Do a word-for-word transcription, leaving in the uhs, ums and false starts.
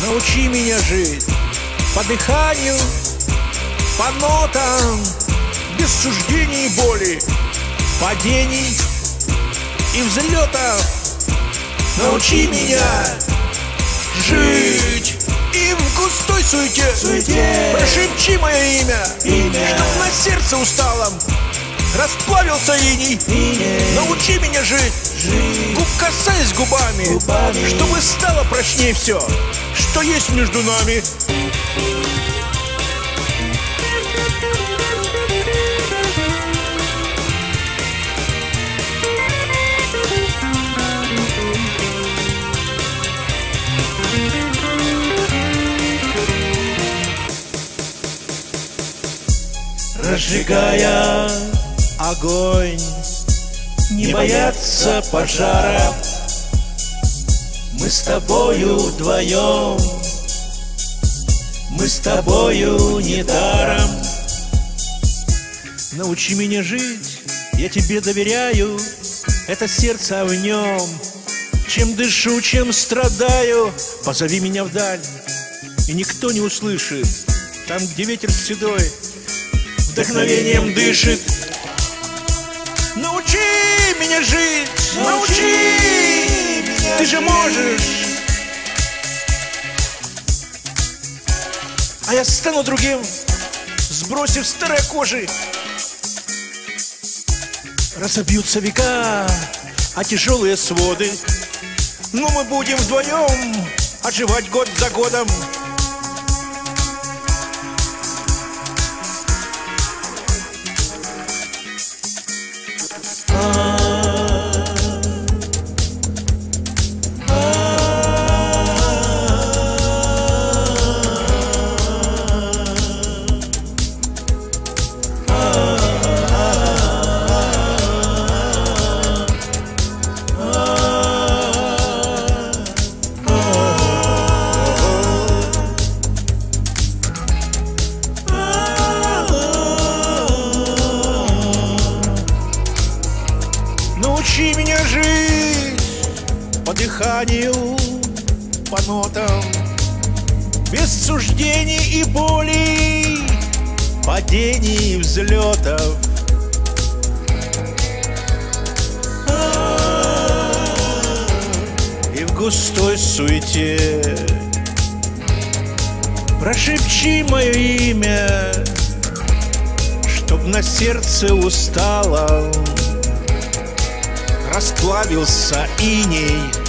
Научи меня жить по дыханию, по нотам, без суждений и боли, падений и взлетов. Научи меня жить и в густой суете, суете. Прошепчи мое имя, имя, чтоб на сердце усталом расплавился иней. Иней. Научи меня жить, жить. Губ касаясь губами, губами, чтобы стало прочнее все, что есть между нами. Разжигая огонь, не бояться пожара, мы с тобою вдвоем, мы с тобою недаром. Научи меня жить, я тебе доверяю, это сердце, а в нем чем дышу, чем страдаю. Позови меня вдаль, и никто не услышит, там, где ветер седой вдохновением дышит. Научи меня жить, научи, меня ты же можешь. А я стану другим, сбросив старой кожи. Разобьются века, а тяжелые своды, но мы будем вдвоем оживать год за годом. Научи меня жить по дыханию, по нотам, без суждений и боли, падений и взлетов. И в густой суете прошепчи мое имя, чтоб на сердце усталом расплавился иней.